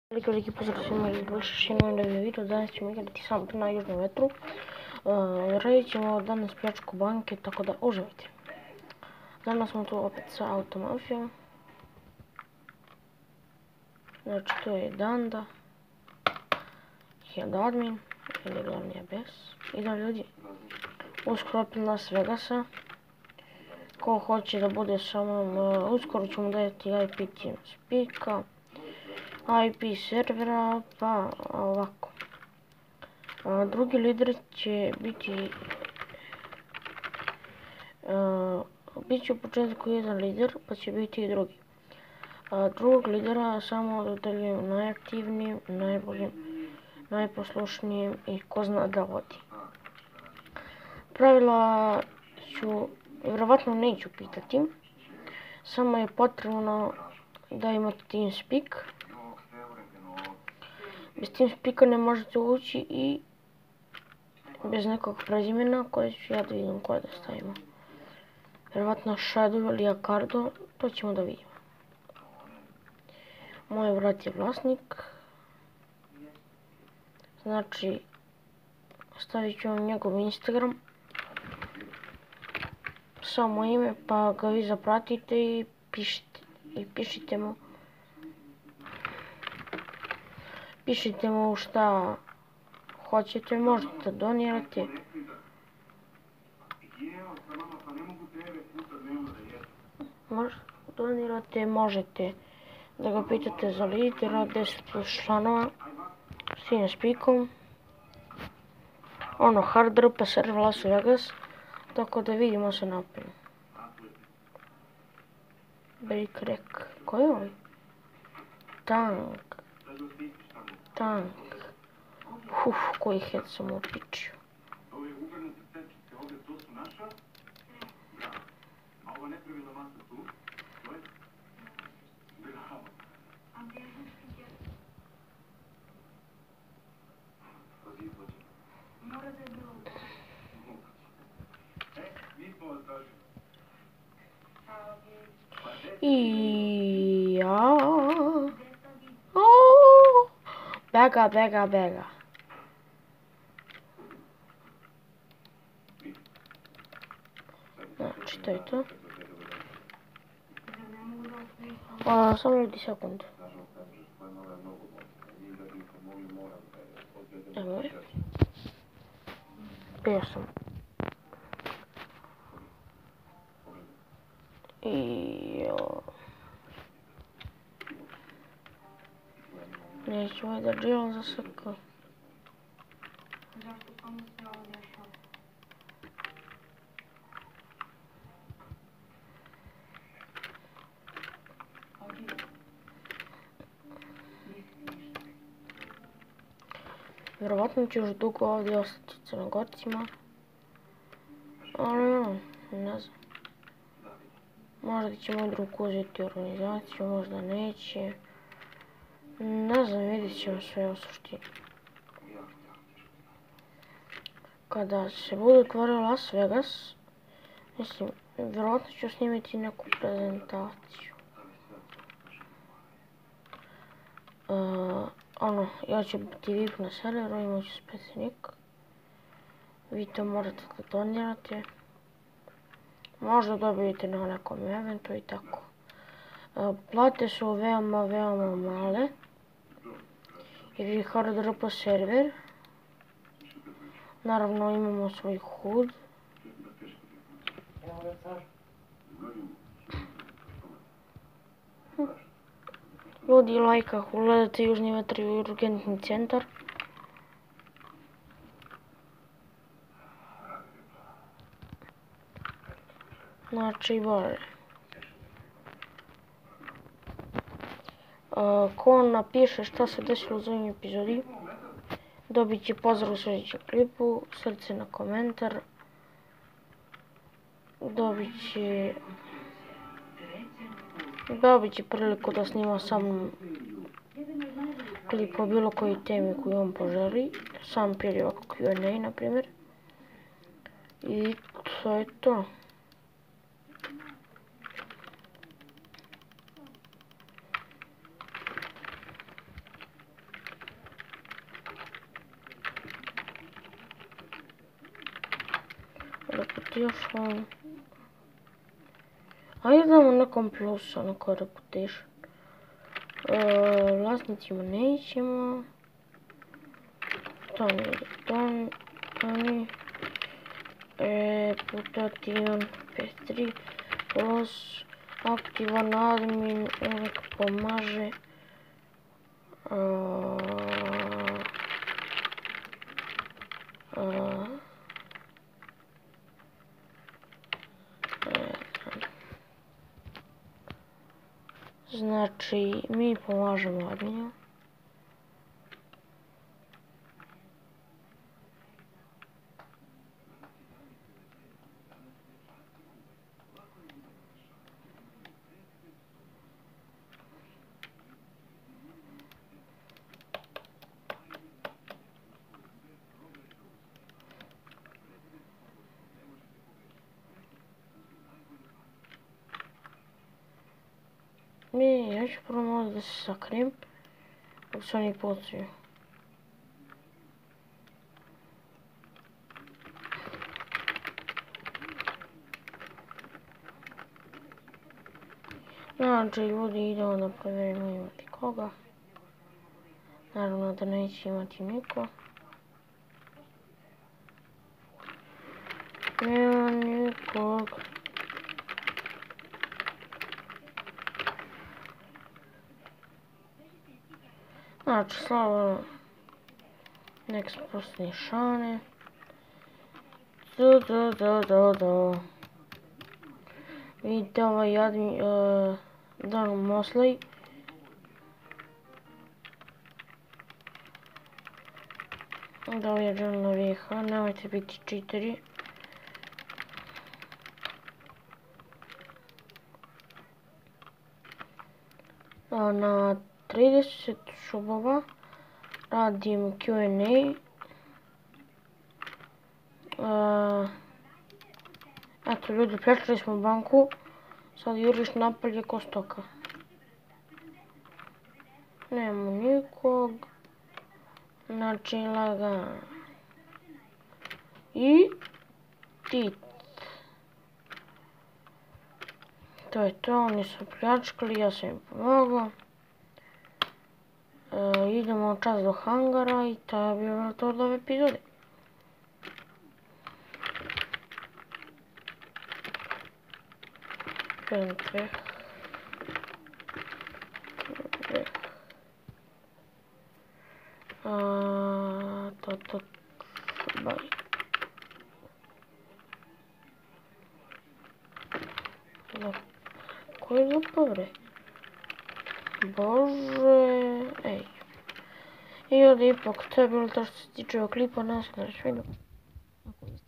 Veliki pozdrav svima iz Boljše jednom novim video. Danas ćemo igrati samo na južnom vetru. Radit ćemo danas pljačku banke, tako da uživajte. Danas smo tu opet sa Automafijom. Znači to je Danda, Head Admin, ili glavni ABS. Idemo ljudi, uskoro opet Las Vegasa. Ko hoće da bude sa mnom, uskoro ćemo dati IP TeamSpeaka, IP servera, pa ovako. Drugi lider će biti bit će u početku jedan lider, pa će biti i drugi. Drugog lidera samo dodeljujem najaktivnijim, najboljim, najposlušnijim i ko zna da vodi. Pravila ću, vjerovatno neću pitati, samo je potrebno da imate TeamSpeak. Bez TeamSpeaka ne možete ući i bez nekog prezimena koje ću ja da vidim koje da stavimo. Vjerovatno Shadow ili Acardo, to ćemo da vidimo. Moj brat je vlasnik. Znači, stavit ću vam njegov Instagram. Samo ime, pa ga vi zapratite i pišite mu. Pišite mu šta hoćete, možete donirati. Možete da ga pitate za lidera, 10+ članova, s TeamSpeakom. Hard drupa server Las Vegas, tako da vidimo se naprijed. Break Rec, ko je ovaj? Tank. Koji head sam upičio. Bega. Znači, to je to. Samo ljudi sekund. Evo je. Bio sam. Nećemo da dželam za srka. Vjerovatno ću još dugo ovdje ostati Crnogorcima. Ali ne znam. Možda će moj drug uzeti organizaciju, možda neće. Ne znam, vidjet ćemo sve u suštini. Kada se bude otvorio Las Vegas, mislim, vjerojatno ću snimiti neku prezentaciju. Ja ću biti VIP na serveru, imat ću specijalnik. Vi to morate da donirate. Možda dobijete na nekom eventu i tako. Plate su veoma male. Jer je hard drupa server. Naravno imamo svoj HUD. Ljudi lajka ako gledate Južni vetar i urgentni centar. Znači, bolje. Ko napiše šta se desilo u ovim epizodi, dobit će pozdrav u sljedećem klipu, srce na komentar, dobit će priliku da snima sa mnom klip o bilo kojoj temi koju on poželi, sam period ovako Q&A na primjer. I to je to. još on. Ajde damo nekom plusa na koji reputation. Vlasnicima nećemo. Toni. Reputativan 53 plus aktivan admin uvijek pomaže. Znači, mi pomažemo adminu. Ja ću prvo malo da se sakrijem, dok se oni pucaju. Znači, ljudi, idemo da provjerimo imati koga. Naravno da neće imati niko. Nema nikog. Znači, slabo nek spustni šane. Vidite ovaj jadni Dan Mosley. Da je John Vieha, nemojte biti čiteri. Na 30 šubova radim Q&A. Eto ljudi, pljačkali smo banku, sad juriš napolje ko stoka. Nemamo nikog, znači lagano. I tit. To je to, oni su pljačkali, ja sam im pomogao. Idemo čas do hangara i to je bilo to od ove epizode. Koji je zapovre? Bože, ej. I ovdje ipak to je bilo to što se tiče ovog klipa, nas gledaš video.